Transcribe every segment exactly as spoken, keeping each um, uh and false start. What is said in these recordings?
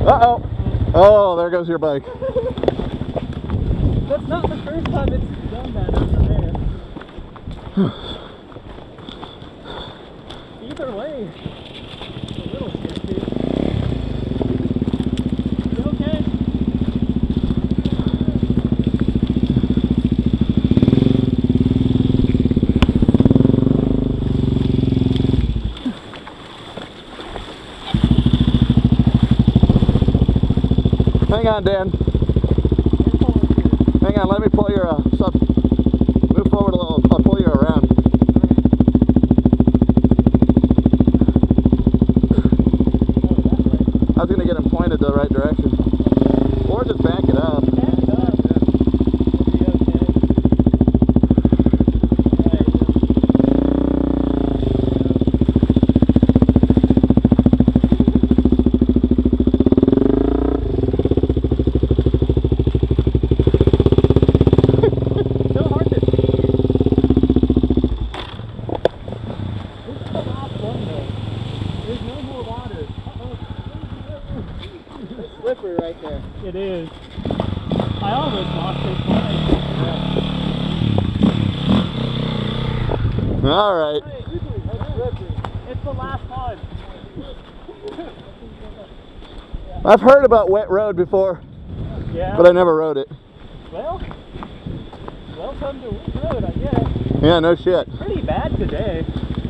Uh-oh. Oh, there goes your bike. That's not the first time it's done that over there. Either way, it's a little sketchy. You okay? Hang on, Dan. Hang on, let me pull your uh, sub. Move forward a little. I'll pull you around. I was going to get him pointed the right direction. Or just back it up. Back it up. Slippery right there. It is. I almost lost it twice. Yeah. All right. It's the last one. I've heard about wet road before, Yeah. but I never rode it. Well, welcome to Wet Road, I guess. Yeah, no shit. Pretty bad today.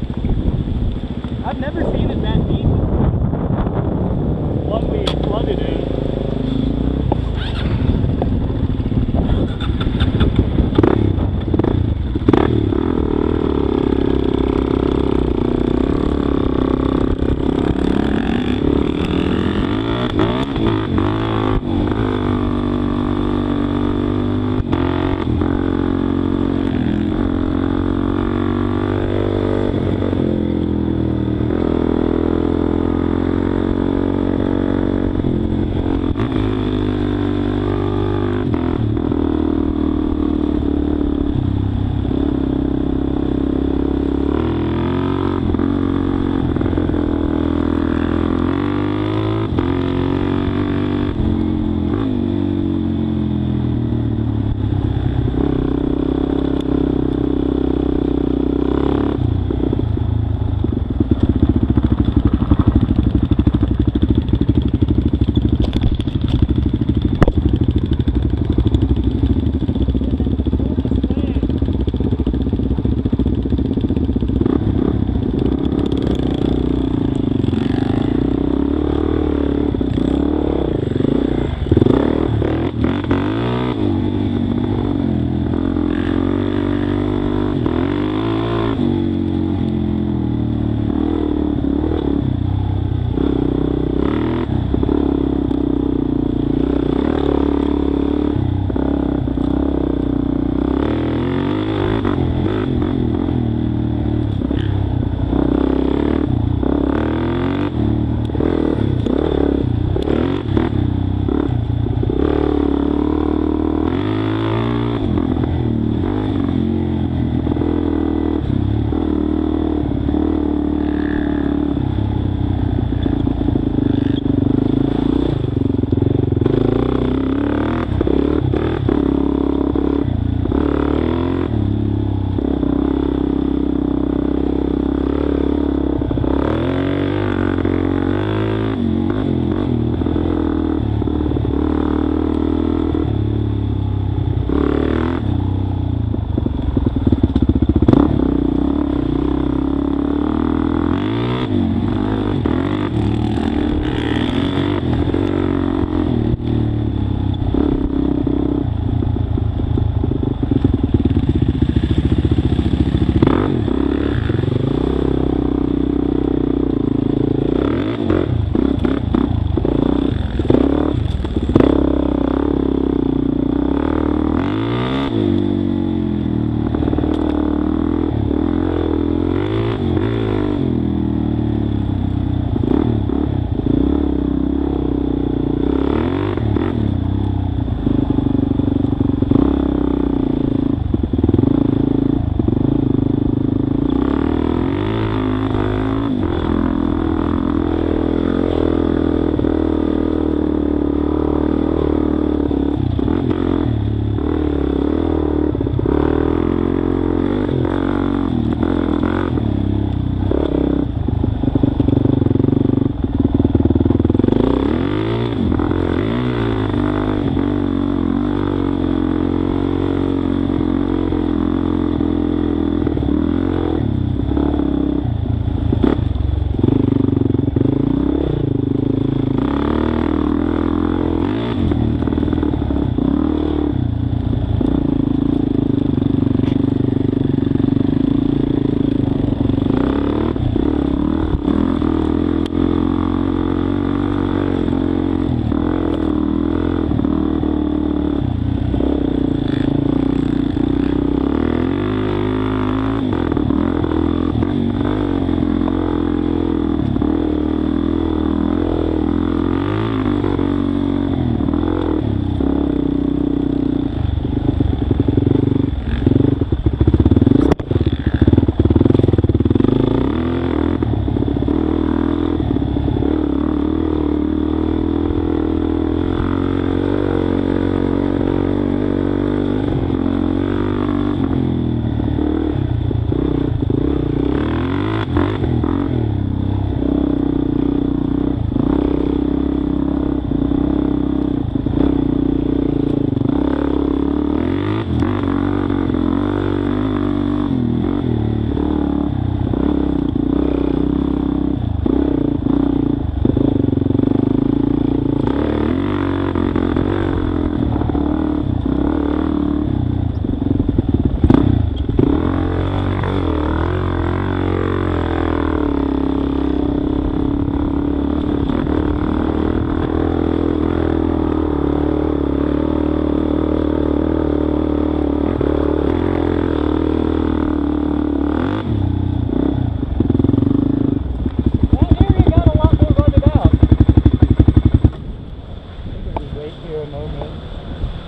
I've never seen it that deep. One we flooded in.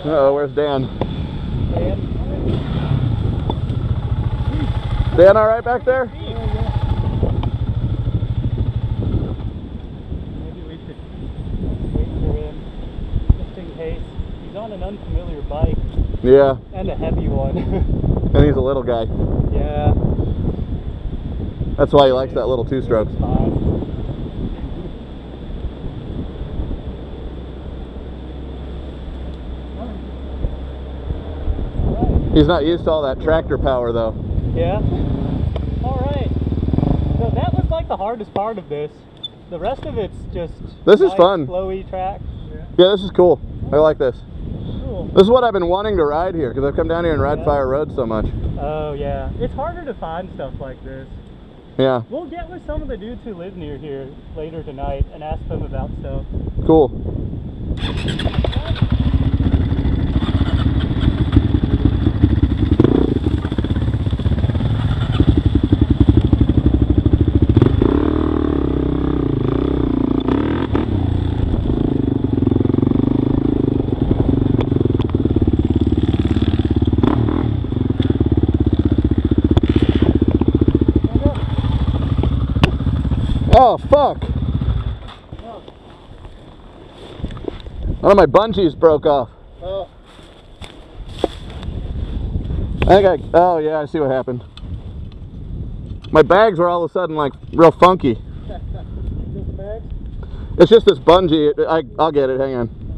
Uh-oh, where's Dan? Dan? Dan all right back there? Maybe we should wait for him, just in case. He's on an unfamiliar bike. Yeah. And a heavy one. And he's a little guy. Yeah. That's why he likes that little two-stroke. He's not used to all that tractor power though. Yeah? Alright. So that was like the hardest part of this. The rest of it's just This is nice, fun. flowy track. Yeah. Yeah, this is cool. I like this. Cool. This is what I've been wanting to ride here because I've come down here and ride Yeah. Fire Road so much. Oh yeah. It's harder to find stuff like this. Yeah. We'll get with some of the dudes who live near here later tonight and ask them about stuff. Cool. Oh, fuck. One of my bungees broke off. Oh. I think I, oh yeah, I see what happened. My bags were all of a sudden like real funky. Just bags? It's just this bungee. I, I'll get it, hang on.